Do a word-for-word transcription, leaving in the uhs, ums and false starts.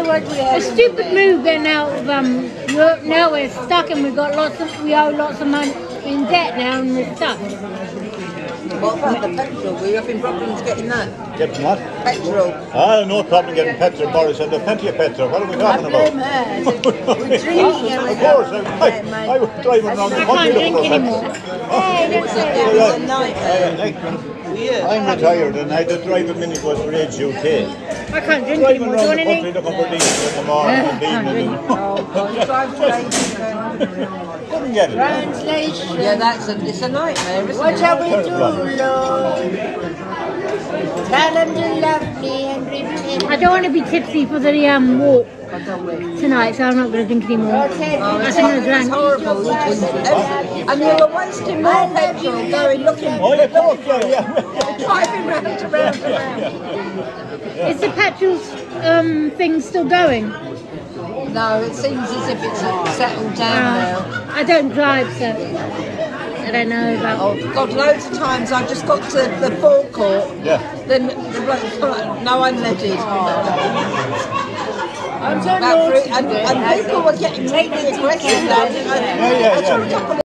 what we have. A stupid move getting out of um, Europe. Now we're stuck and we've got lots of, we owe lots of money in debt now and we're stuck. What about the petrol? We're having problems getting that. Getting what? Petrol. Ah, no problem getting petrol, Boris. And there's plenty of petrol. What are we talking about? We're drinking every Of course, I, I, I was driving around the I country can't drink looking for anymore. petrol. Hey, don't say It that. was a nightmare. Like, I'm retired and I had to drive a minibus for Age U K. I can't drink Driving anymore. Do you around want the country anything? looking for diesel in the morning and can't evening. drink. Oh, God. Drive Couldn't get it. Translation. Yeah, that's a, it's a nightmare, isn't What it? shall we do, Lord? Tell them to love me and repent. I don't want to be tipsy for the um, walk tonight, so I'm not going to drink anymore. I think I It's drank. horrible. And you were wasting more petrol going looking Oh, yeah, of course, yeah, yeah. driving round and round and round. Is the petrol um, thing still going? No, it seems as if it's settled down now. Uh, I don't drive, so I don't know about. Oh, God, loads of times I just got to the forecourt. Yeah. Then the bloke like, no, I'm leaded. I'm so That naughty fruit- and, today. and people were getting really aggressive. Yeah, yeah, yeah. I saw a couple of